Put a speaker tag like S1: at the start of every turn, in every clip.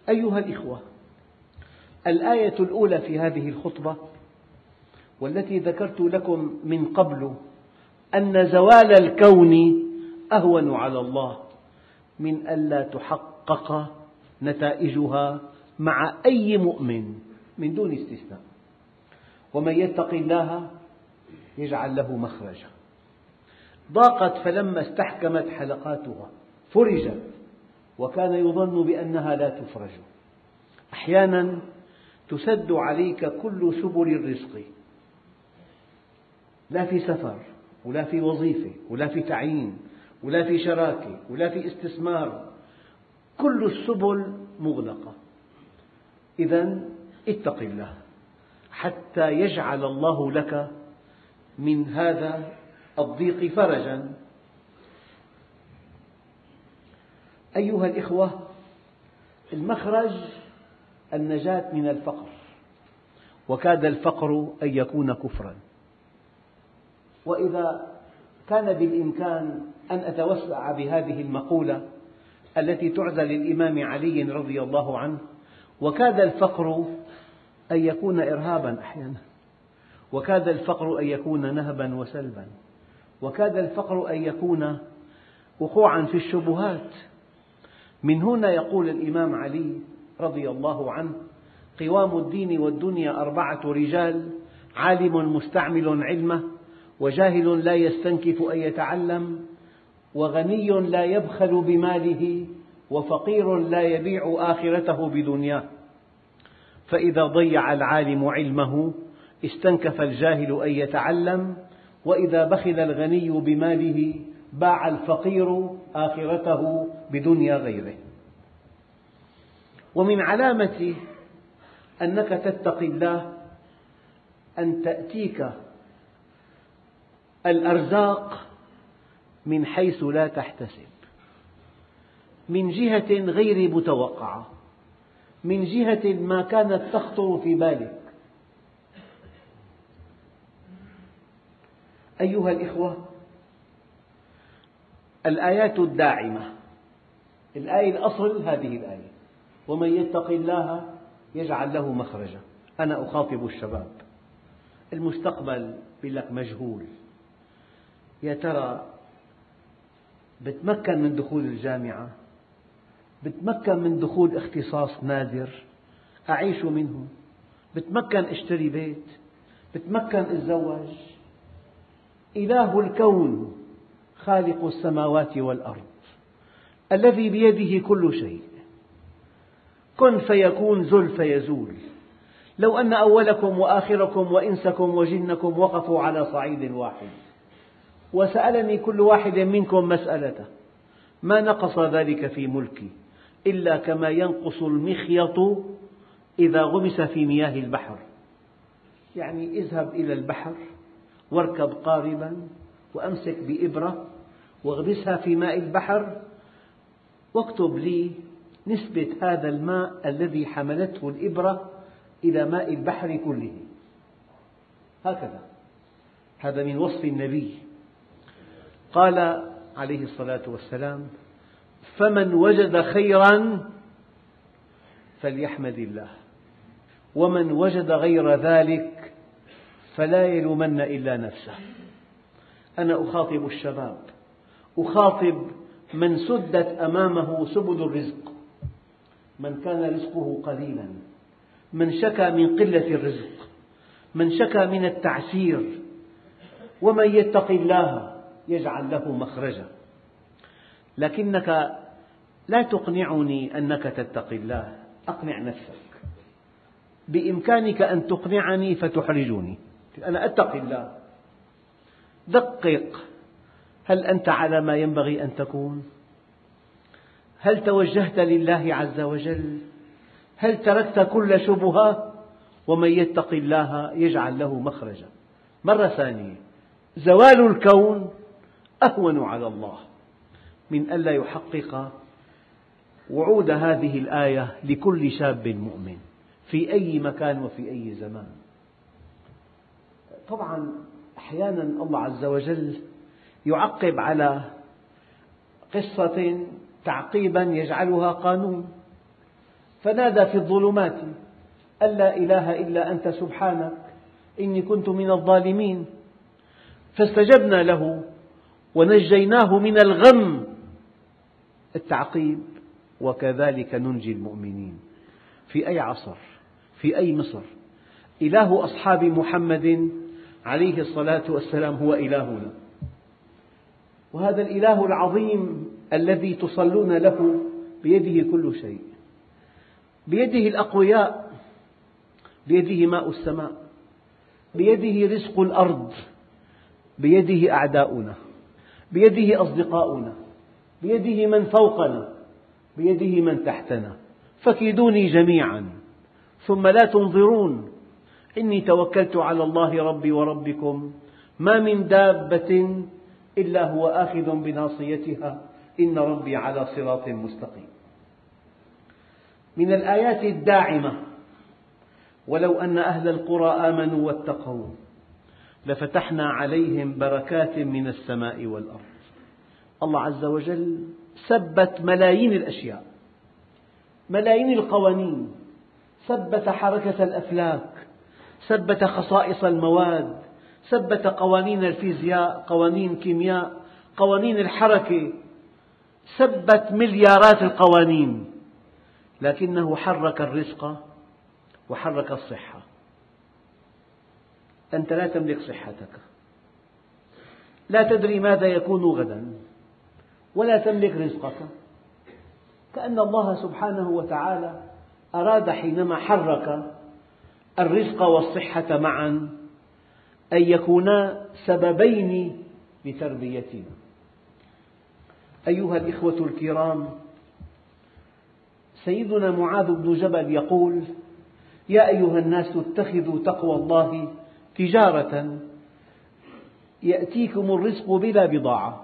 S1: أيها الإخوة، الآية الأولى في هذه الخطبة والتي ذكرت لكم من قبل أن زوال الكون أهون على الله من ألا تحقق نتائجها مع أي مؤمن من دون استثناء. ومن يتق الله يجعل له مخرجا. ضاقت فلما استحكمت حلقاتها فرجت وكان يظن بأنها لا تفرج. أحيانا تسد عليك كل سبل الرزق، لا في سفر ولا في وظيفة ولا في تعيين ولا في شراكة ولا في استثمار، كل السبل مغلقة. إذا اتق الله حتى يجعل الله لك من هذا الضيق فرجا. أيها الإخوة، المخرج النجاة من الفقر، وكاد الفقر أن يكون كفرا. وإذا كان بالإمكان أن أتوسع بهذه المقولة التي تعزى للإمام علي رضي الله عنه: وكاد الفقر أن يكون إرهابا أحيانا، وكاد الفقر أن يكون نهبا وسلبا، وكاد الفقر أن يكون وقوعا في الشبهات. من هنا يقول الإمام علي رضي الله عنه: قوام الدين والدنيا 4 رجال: عالم مستعمل علمه، وجاهل لا يستنكف أن يتعلم، وغني لا يبخل بماله، وفقير لا يبيع آخرته بدنياه. فإذا ضيع العالم علمه استنكف الجاهل أن يتعلم، وإذا بخل الغني بماله باع الفقير آخرته بدنيا غيره. ومن علامة أنك تتقي الله أن تأتيك الأرزاق من حيث لا تحتسب، من جهة غير متوقعة، من جهة ما كانت تخطر في بالك. أيها الإخوة، الآيات الداعمة، الآية الأصل هذه الآية: ومن يتق الله يجعل له مخرجا. أنا أخاطب الشباب، المستقبل يقول لك مجهول، يا ترى بتمكن من دخول الجامعة؟ بتمكن من دخول اختصاص نادر أعيش منه؟ بتمكن أشتري بيت؟ بتمكن أتزوج؟ إله الكون خالق السماوات والأرض الذي بيده كل شيء، كن فيكون، زل فيزول. لو أن أولكم وآخركم وإنسكم وجنكم وقفوا على صعيد واحد وسألني كل واحد منكم مسألته ما نقص ذلك في ملكي إلا كما ينقص المخيط إذا غمس في مياه البحر. يعني اذهب إلى البحر واركب قاربا وأمسك بإبرة واغمسها في ماء البحر واكتب لي نسبة هذا الماء الذي حملته الإبرة إلى ماء البحر كله. هكذا، هذا من وصف النبي. قال عليه الصلاة والسلام: فمن وجد خيرا فليحمد الله، ومن وجد غير ذلك فلا يلومن إلا نفسه. أنا أخاطب الشباب، أخاطب من سدت أمامه سبل الرزق، من كان رزقه قليلا، من شكى من قلة الرزق، من شكى من التعسير. ومن يتق الله يجعل له مخرجا. لكنك لا تقنعني أنك تتقي الله، أقنع نفسك. بإمكانك أن تقنعني فتحرجني. أنا أتقي الله. دقق، هل أنت على ما ينبغي أن تكون؟ هل توجهت لله عز وجل؟ هل تركت كل شبهة؟ ومن يتق الله يجعل له مخرجا. مرة ثانية، زوال الكون أهون على الله من ألا يحقق وعود هذه الآية لكل شاب مؤمن في أي مكان وفي أي زمان. طبعا أحيانا الله عز وجل يعقب على قصة تعقيبا يجعلها قانون. فنادى في الظلمات أن لا إله إلا أنت سبحانك إني كنت من الظالمين، فاستجبنا له ونجيناه من الغم. التعقيب: وكذلك ننجي المؤمنين. في أي عصر، في أي مصر، إله أصحاب محمد عليه الصلاة والسلام هو إلهنا، وهذا الإله العظيم الذي تصلون له بيده كل شيء، بيده الأقوياء، بيده ماء السماء، بيده رزق الأرض، بيده أعداؤنا، بيده أصدقاؤنا، بيده من فوقنا، بيده من تحتنا، فكيدوني جميعا ثم لا تنظرون إني توكلت على الله ربي وربكم ما من دابة إلا هو آخذ بناصيتها إن ربي على صراط مستقيم. من الآيات الداعمة: ولو أن أهل القرى آمنوا واتقوا لفتحنا عليهم بركات من السماء والأرض. الله عز وجل ثبت ملايين الأشياء، ملايين القوانين، ثبت حركة الأفلاك، ثبت خصائص المواد، ثبت قوانين الفيزياء، قوانين الكيمياء، قوانين الحركة، ثبت مليارات القوانين، لكنه حرك الرزق وحرك الصحة. أنت لا تملك صحتك، لا تدري ماذا يكون غدا، ولا تملك رزقك. كأن الله سبحانه وتعالى أراد حينما حرك الرزق والصحة معا أن يكونا سببين لتربيتنا. أيها الإخوة الكرام، سيدنا معاذ بن جبل يقول: يا أيها الناس اتخذوا تقوى الله تجارة يأتيكم الرزق بلا بضاعة.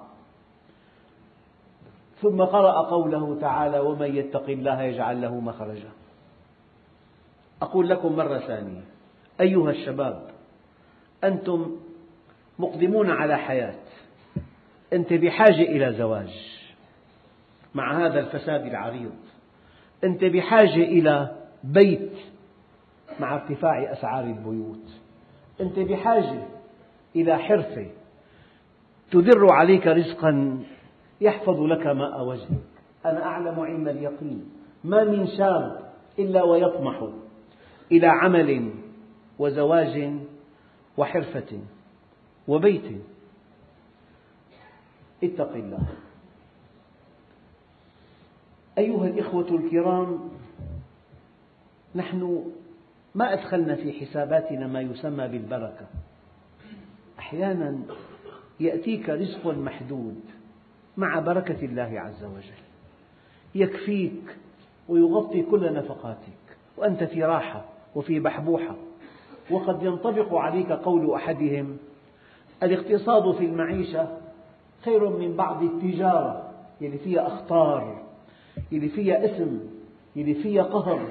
S1: ثم قرأ قوله تعالى: ومن يتق الله يجعل له مخرجا. أقول لكم مرة ثانية: أيها الشباب، أنتم مقدمون على حياة، أنت بحاجة إلى زواج مع هذا الفساد العريض، أنت بحاجة إلى بيت مع ارتفاع أسعار البيوت، أنت بحاجة إلى حرفة تدر عليك رزقا يحفظ لك ماء وجهك. أنا أعلم علم اليقين ما من شاب إلا ويطمح إلى عمل وزواج وحرفة وبيت. اتق الله. أيها الإخوة الكرام، نحن ما أدخلنا في حساباتنا ما يسمى بالبركة. أحيانا يأتيك رزق محدود مع بركة الله عز وجل، يكفيك ويغطي كل نفقاتك وأنت في راحة وفي بحبوحة. وقد ينطبق عليك قول أحدهم: الاقتصاد في المعيشة خير من بعض التجارة اللي فيها أخطار، اللي فيها إثم، اللي فيها قهر.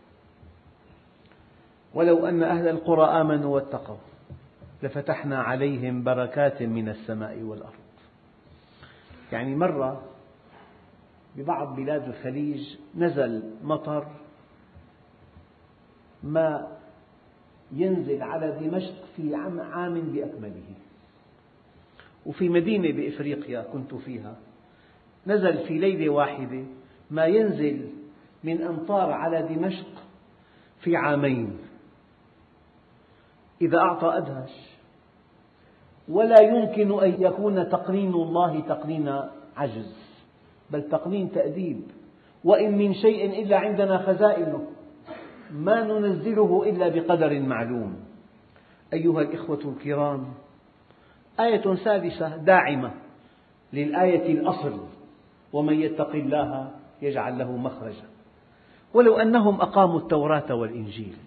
S1: ولو أن أهل القرى آمنوا واتقوا لفتحنا عليهم بركات من السماء والأرض. يعني مرة ببعض بلاد الخليج نزل مطر ما ينزل على دمشق في عام بأكمله. وفي مدينة بإفريقيا كنت فيها نزل في ليلة واحدة ما ينزل من أمطار على دمشق في عامين. إذا أعطى أدهش. ولا يمكن أن يكون تقنين الله تقنين عجز، بل تقنين تأديب. وإن من شيء إلا عندنا خزائنه ما ننزله إلا بقدر معلوم. أيها الإخوة الكرام، آية ثالثة داعمة للآية الأصل: ومن يتق الله يجعل له مخرجا. ولو أنهم أقاموا التوراة والإنجيل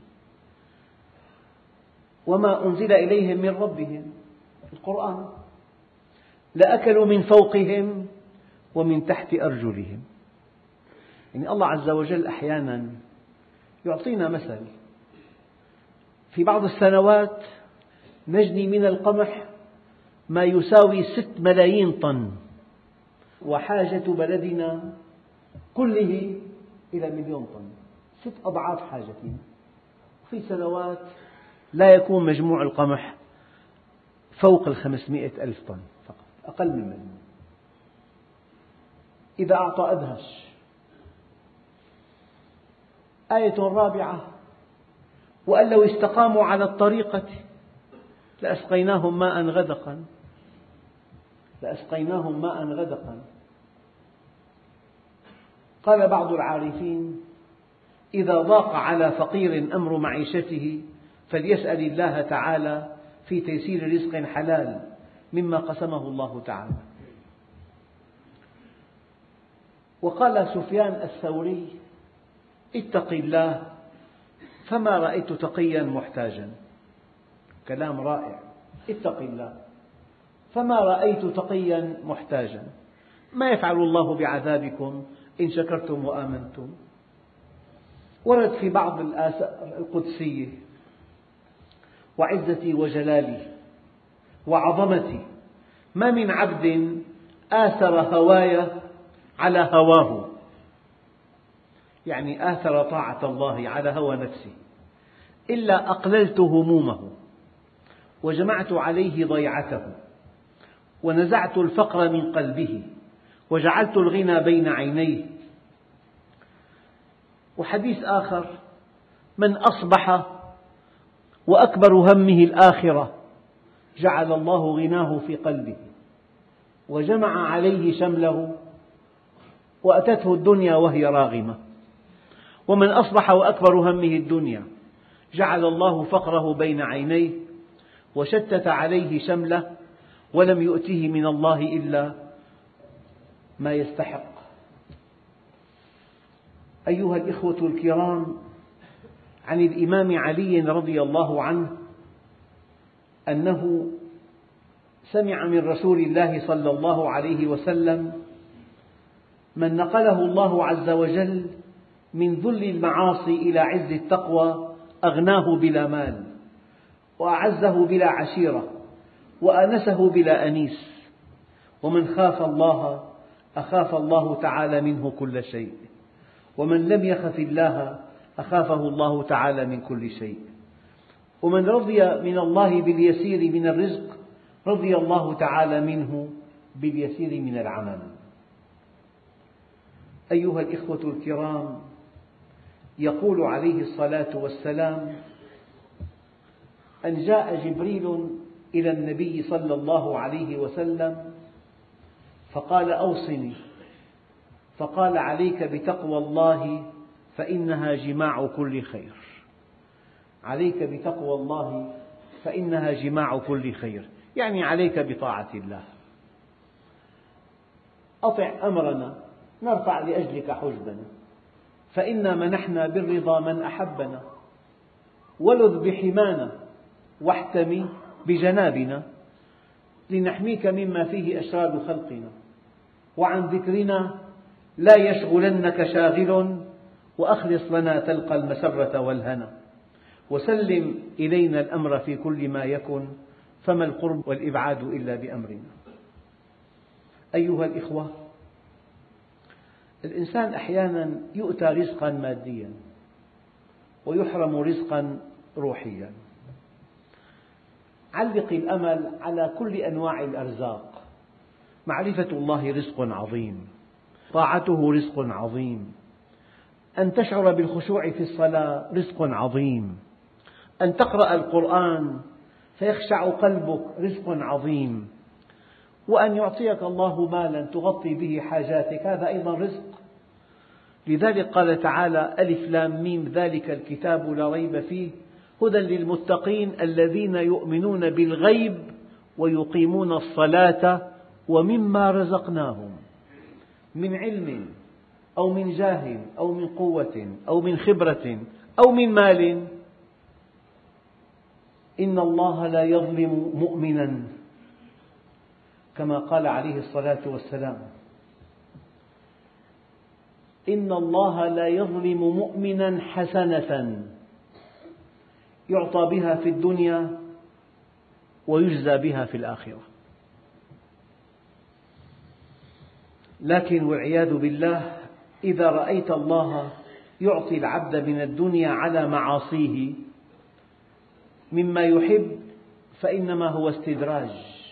S1: وما أنزل إليهم من ربهم القرآن لأكلوا من فوقهم ومن تحت أرجلهم. يعني الله عز وجل أحيانا يعطينا مثل: في بعض السنوات نجني من القمح ما يساوي 6 ملايين طن، وحاجة بلدنا كله إلى 1,000,000 طن. 6 أضعاف حاجتنا. في سنوات لا يكون مجموع القمح فوق 500 ألف طن فقط، أقل من مليون. إذا أعطى أدهش. آية رابعة: وأن لو استقاموا على الطريقة لأسقيناهم ماء غدقا. لأسقيناهم ماء غدقا. قال بعض العارفين: إذا ضاق على فقير أمر معيشته فليسأل الله تعالى في تيسير رزق حلال مما قسمه الله تعالى. وقال سفيان الثوري: اتق الله فما رأيت تقيا محتاجا. كلام رائع. اتق الله فما رأيت تقيا محتاجا. ما يفعل الله بعذابكم إن شكرتم وآمنتم. ورد في بعض الآثار القدسية: وعزتي وجلالي وعظمتي ما من عبد آثر هواي على هواه، يعني آثر طاعة الله على هوى نفسه، إلا أقللت همومه وجمعت عليه ضيعته ونزعت الفقر من قلبه وجعلت الغنى بين عينيه. وحديث آخر: من أصبح وأكبر همه الآخرة جعل الله غناه في قلبه وجمع عليه شمله وأتته الدنيا وهي راغمة. ومن أصبح وأكبر همه الدنيا جعل الله فقره بين عينيه وشتت عليه شمله ولم يؤته من الله إلا ما يستحق. أيها الإخوة الكرام، عن الإمام علي رضي الله عنه أنه سمع من رسول الله صلى الله عليه وسلم: من نقله الله عز وجل من ذل المعاصي إلى عز التقوى أغناه بلا مال، وأعزه بلا عشيرة، وآنسه بلا أنيس. ومن خاف الله أخاف الله تعالى منه كل شيء، ومن لم يخف الله أخافه الله تعالى من كل شيء. ومن رضي من الله باليسير من الرزق رضي الله تعالى منه باليسير من العمل. أيها الإخوة الكرام، يقول عليه الصلاة والسلام أن جاء جبريل إلى النبي صلى الله عليه وسلم فقال: أوصني. فقال: عليك بتقوى الله فإنها جماع كل خير. عليك بتقوى الله فإنها جماع كل خير، يعني عليك بطاعة الله. أطع أمرنا نرفع لأجلك حجبنا، فإنا منحنا بالرضا من أحبنا، ولذ بحمانا واحتمي بجنابنا، لنحميك مما فيه أشرار خلقنا. وعن ذكرنا لا يشغلنك شاغل، وأخلص لنا تلقى المسرة والهنا، وسلم إلينا الأمر في كل ما يكن، فما القرب والإبعاد إلا بأمرنا. أيها الإخوة، الإنسان أحيانا يؤتى رزقا ماديا ويحرم رزقا روحيا. علق الأمل على كل أنواع الأرزاق. معرفة الله رزق عظيم، طاعته رزق عظيم، أن تشعر بالخشوع في الصلاة رزق عظيم، أن تقرأ القرآن فيخشع قلبك رزق عظيم، وأن يعطيك الله مالا تغطي به حاجاتك هذا أيضا رزق. لذلك قال تعالى: ألف لام ميم ذلك الكتاب لا ريب فيه هدى للمتقين الذين يؤمنون بالغيب ويقيمون الصلاة ومما رزقناهم، من علم أو من جاه أو من قوة أو من خبرة أو من مال. إن الله لا يظلم مؤمنا، كما قال عليه الصلاة والسلام: إن الله لا يظلم مؤمنا حسنة يعطى بها في الدنيا ويجزى بها في الآخرة. لكن والعياذ بالله إذا رأيت الله يعطي العبد من الدنيا على معاصيه مما يحب فإنما هو استدراج.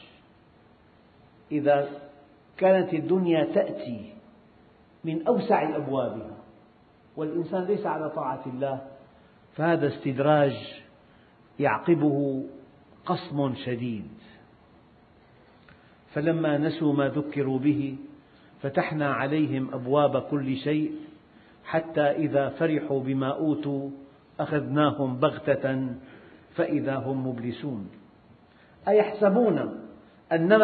S1: إذا كانت الدنيا تأتي من أوسع أبوابها والإنسان ليس على طاعة الله فهذا استدراج يعقبه قصم شديد. فلما نسوا ما ذكروا به فتحنا عليهم أبواب كل شيء حتى إذا فرحوا بما أوتوا أخذناهم بغتة فإذا هم مبلسون. أيحسبون أن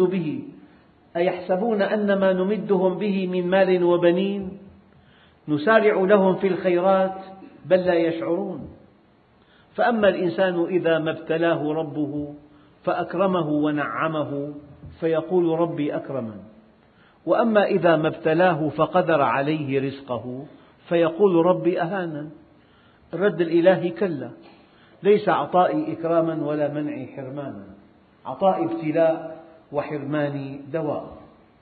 S1: ما نمدهم به من مال وبنين نسارع لهم في الخيرات بل لا يشعرون. فأما الإنسان إذا ما ابتلاه ربه فأكرمه ونعمه فيقول ربي أكرمن، وأما إذا ما ابتلاه فقدر عليه رزقه فيقول ربي أهانن. الرد الإلهي كلا، ليس عطائي إكراما ولا منعي حرمانا، عطائي ابتلاء وحرماني دواء.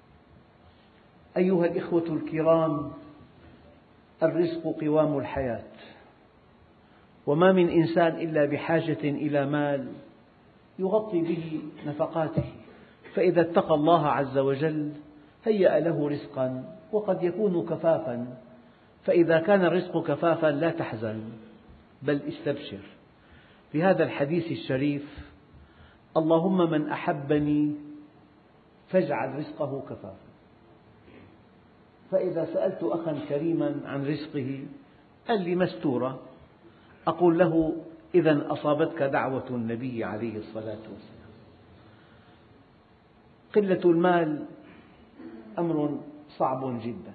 S1: أيها الإخوة الكرام، الرزق قوام الحياة، وما من إنسان إلا بحاجة إلى مال يغطي به نفقاته، فإذا اتقى الله عز وجل هيأ له رزقا وقد يكون كفافا، فإذا كان الرزق كفافا لا تحزن بل استبشر. في هذا الحديث الشريف: اللهم من أحبني فاجعل رزقه كفافا. فإذا سألت أخا كريما عن رزقه قال لي مستورة، أقول له إذا أصابتك دعوة النبي عليه الصلاة والسلام. قلة المال أمر صعب جدا،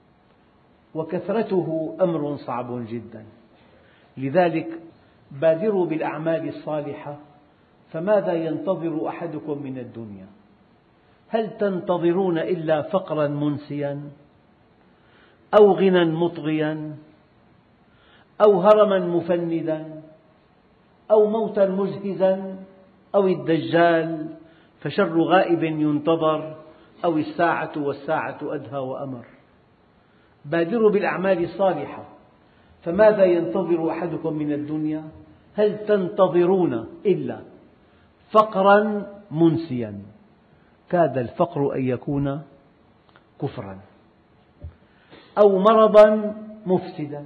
S1: وكثرته أمر صعب جدا، لذلك بادروا بالأعمال الصالحة. فماذا ينتظر أحدكم من الدنيا؟ هل تنتظرون إلا فقرا منسيا أو غنى مطغيا أو هرما مفندا أو موتا مجهزا أو الدجال فشر غائب ينتظر أو الساعة والساعة أدهى وأمر. بادروا بالأعمال الصالحة. فماذا ينتظر أحدكم من الدنيا؟ هل تنتظرون إلا فقرا منسيا، كاد الفقر أن يكون كفرا، أو مرضا مفسدا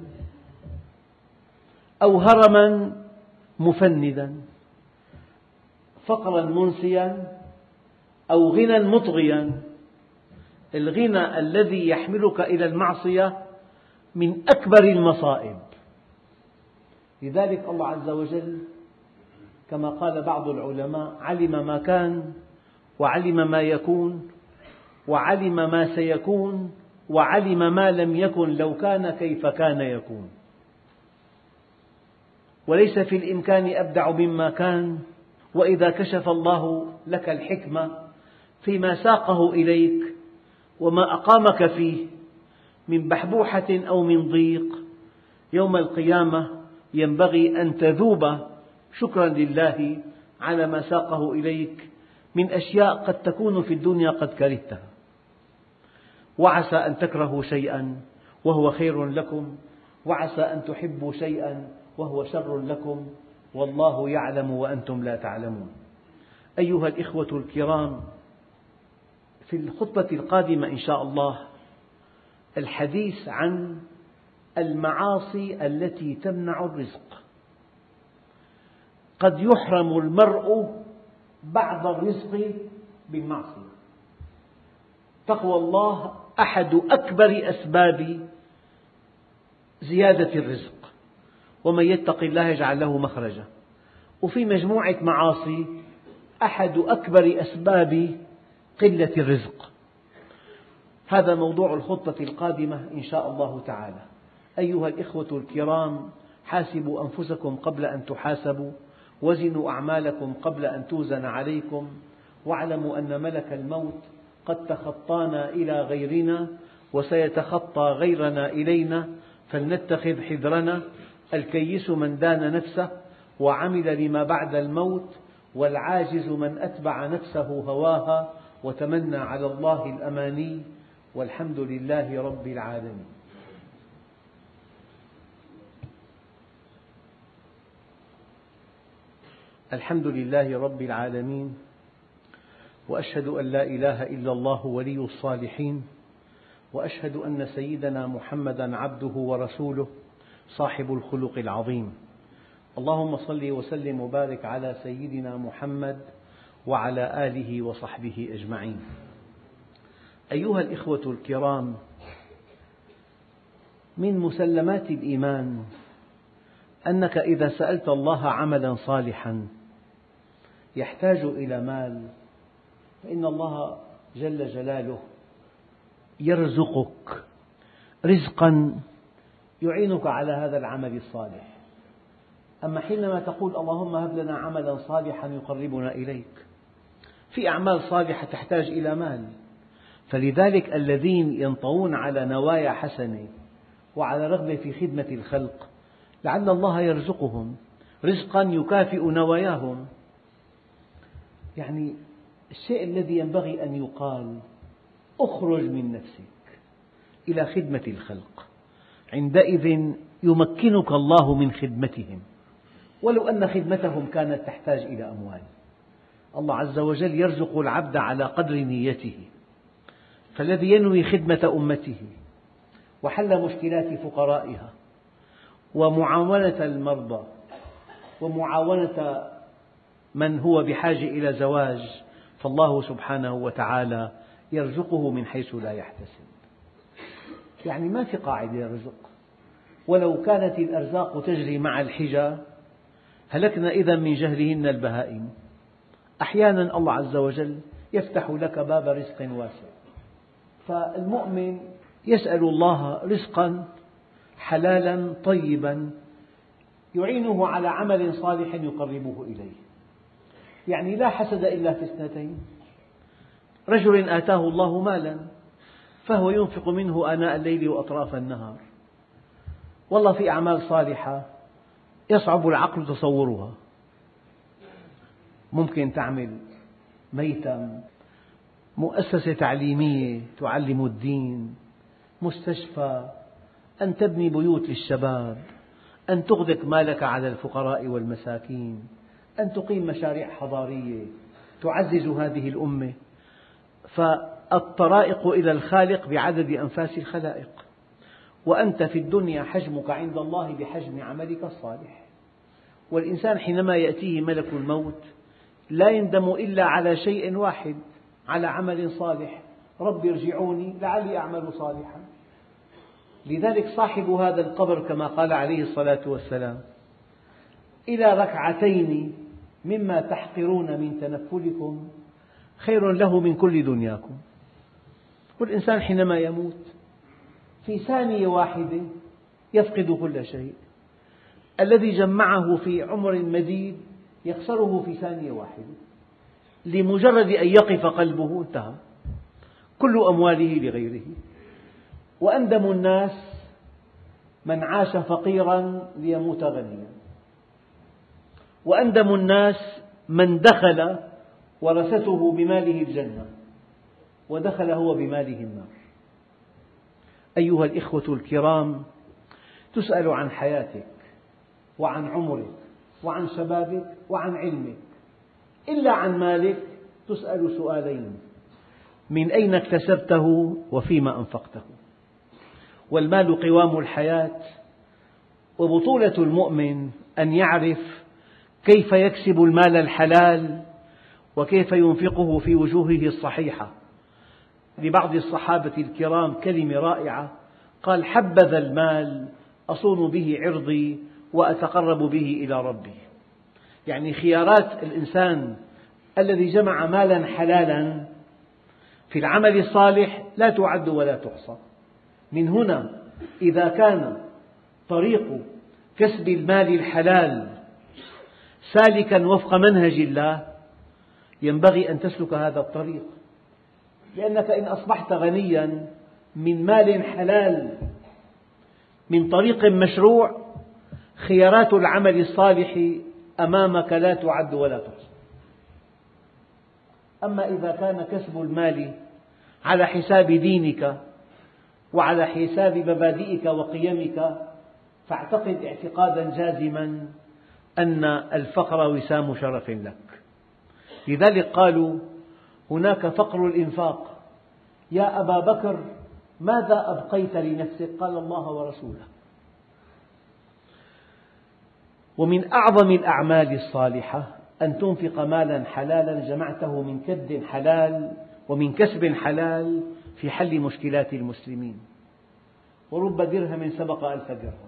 S1: أو هرما مفندا. فقرا منسيا أو غنى مطغيا. الغنى الذي يحملك إلى المعصية من أكبر المصائب. لذلك الله عز وجل كما قال بعض العلماء: علم ما كان وعلم ما يكون وعلم ما سيكون وعلم ما لم يكن لو كان كيف كان يكون. وليس في الإمكان أبدع مما كان. وإذا كشف الله لك الحكمة فيما ساقه إليك وما أقامك فيه من بحبوحة أو من ضيق، يوم القيامة ينبغي أن تذوب شكرا لله على ما ساقه إليك من أشياء قد تكون في الدنيا قد كرهتها. وعسى أن تكرهوا شيئا وهو خير لكم، وعسى أن تحبوا شيئا وهو شر لكم، والله يعلم وأنتم لا تعلمون. أيها الإخوة الكرام، في الخطبة القادمة إن شاء الله الحديث عن المعاصي التي تمنع الرزق. قد يحرم المرء بعض الرزق بالمعصية. تقوى الله أحد أكبر أسباب زيادة الرزق، ومن يتق الله يجعل له مخرجا. وفي مجموعة معاصي أحد أكبر أسباب قلة الرزق. هذا موضوع الخطبة القادمة إن شاء الله تعالى. أيها الإخوة الكرام، حاسبوا أنفسكم قبل أن تحاسبوا، وزنوا أعمالكم قبل أن توزن عليكم، واعلموا أن ملك الموت قد تخطانا إلى غيرنا وسيتخطى غيرنا إلينا، فلنتخذ حذرنا. الكيس من دان نفسه وعمل لما بعد الموت، والعاجز من أتبع نفسه هواها وتمنى على الله الأماني، والحمد لله رب العالمين. الحمد لله رب العالمين، وأشهد أن لا إله إلا الله ولي الصالحين، وأشهد أن سيدنا محمدا عبده ورسوله صاحب الخلق العظيم. اللهم صل وسلم وبارك على سيدنا محمد وعلى آله وصحبه أجمعين. أيها الإخوة الكرام، من مسلمات الإيمان أنك إذا سألت الله عملا صالحا يحتاج إلى مال، فإن الله جل جلاله يرزقك رزقا يعينك على هذا العمل الصالح. أما حينما تقول اللهم هب لنا عملا صالحا يقربنا إليك، في أعمال صالحة تحتاج إلى مال، فلذلك الذين ينطوون على نوايا حسنة وعلى رغبة في خدمة الخلق لعل الله يرزقهم رزقا يكافئ نواياهم. يعني الشيء الذي ينبغي أن يقال: اخرج من نفسك إلى خدمة الخلق، عندئذ يمكنك الله من خدمتهم، ولو أن خدمتهم كانت تحتاج إلى أموال. الله عز وجل يرزق العبد على قدر نيته، فالذي ينوي خدمة أمته وحل مشكلات فقرائها ومعاونة المرضى ومعاونة من هو بحاجة إلى زواج، فالله سبحانه وتعالى يرزقه من حيث لا يحتسب. يعني ما في قاعدة للرزق، ولو كانت الأرزاق تجري مع الحجى هلكنا إذا من جهلهن البهائم. أحيانا الله عز وجل يفتح لك باب رزق واسع، فالمؤمن يسأل الله رزقا حلالا طيبا يعينه على عمل صالح يقربه إليه. يعني لا حسد إلا في اثنتين: رجل آتاه الله مالا فهو ينفق منه آناء الليل وأطراف النهار. والله في أعمال صالحة يصعب العقل تصورها. ممكن تعمل ميتم، مؤسسة تعليمية تعلم الدين، مستشفى، أن تبني بيوت للشباب، أن تغدق مالك على الفقراء والمساكين، أن تقيم مشاريع حضارية تعزز هذه الأمة. فالطرائق إلى الخالق بعدد أنفاس الخلائق، وأنت في الدنيا حجمك عند الله بحجم عملك الصالح. والإنسان حينما يأتيه ملك الموت لا يندم إلا على شيء واحد: على عمل صالح. رب ارجعوني لعلي أعمل صالحا. لذلك صاحب هذا القبر كما قال عليه الصلاة والسلام: إلى ركعتين مما تحقرون من تنفلكم خير له من كل دنياكم. والإنسان حينما يموت في ثانية واحدة يفقد كل شيء. الذي جمعه في عمر مديد يخسره في ثانية واحدة، لمجرد أن يقف قلبه انتهى كل أمواله لغيره. وأندم الناس من عاش فقيرا ليموت غنيا، وأندم الناس من دخل ورثته بماله الجنة ودخل هو بماله النار. أيها الإخوة الكرام، تسأل عن حياتك وعن عمرك وعن شبابك وعن علمك، إلا عن مالك تسأل سؤالين: من أين اكتسبته وفيما أنفقته؟ والمال قوام الحياة، وبطولة المؤمن أن يعرف كيف يكسب المال الحلال وكيف ينفقه في وجوهه الصحيحة. لبعض الصحابة الكرام كلمة رائعة، قال: حبذا المال أصون به عرضي وأتقرب به إلى ربي. يعني خيارات الإنسان الذي جمع مالا حلالا في العمل الصالح لا تعد ولا تحصى. من هنا إذا كان طريق كسب المال الحلال سالكا وفق منهج الله ينبغي أن تسلك هذا الطريق، لأنك إن أصبحت غنيا من مال حلال من طريق مشروع خيارات العمل الصالح أمامك لا تعد ولا تحصى. أما إذا كان كسب المال على حساب دينك وعلى حساب مبادئك وقيمك، فاعتقد اعتقادا جازما أن الفقر وسام شرف لك. لذلك قالوا هناك فقر الإنفاق، يا أبا بكر ماذا أبقيت لنفسك؟ قال الله ورسوله. ومن أعظم الأعمال الصالحة أن تنفق مالا حلالا جمعته من كد حلال ومن كسب حلال في حل مشكلات المسلمين. ورب درهم سبق 1000 درهم.